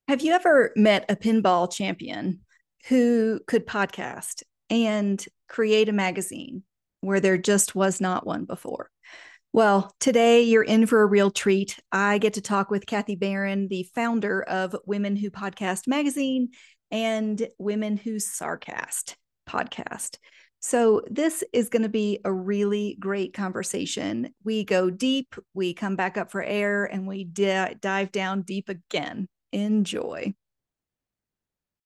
Have you ever met a pinball champion who could podcast and create a magazine where there just was not one before? Well, today you're in for a real treat. I get to talk with Kathy Barron, the founder of Women Who Podcast magazine and Women Who Sarcast podcast. So, this is going to be a really great conversation. We go deep, we come back up for air, and we dive down deep again. Enjoy.